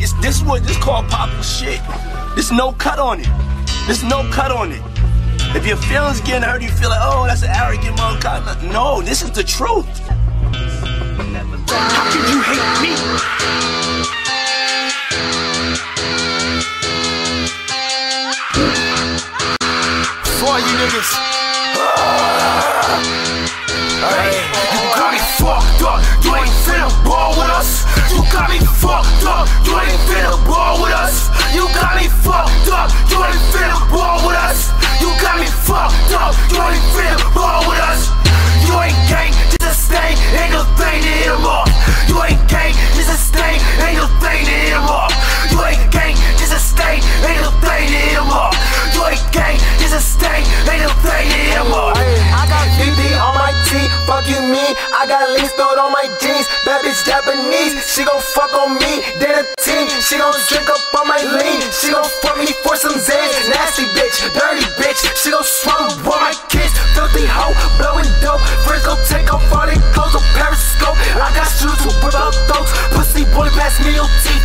This called poppin' shit. There's no cut on it. There's no cut on it. If your feelings getting hurt, you feel like, oh, that's an arrogant motherfucker. No, this is the truth. How can you hate me? For you niggas. Hey, you got me fucked up. You ain't finna ball with us. You got me fucked up. You ain't finna ball with us. You got me fucked up. You ain't finna ball with us. You got me fucked up. You ain't finna ball with us. You ain't gang, just a stain. Ain't no thing to hit 'em off. You ain't gang, just a stain. Ain't no thing to hit 'em off. You ain't gang, just a stain. Ain't no thing to hit 'em off. You ain't gang, just a stain. Ain't no thing to hit 'em off. I got BB on my tee, fuck you mean? I got links stored on my jeans. Bad bitch Japanese, she gon' fuck on me. Then a team, she gon' drink up on my lean. She gon' fuck me for some Zans. Nasty bitch, dirty bitch. She gon' swallow all my kids. Filthy hoe, blowing dope. Friends gon' take off all they clothes on Periscope. I got shoes to whip out those. Pussy boy pass me your teeth.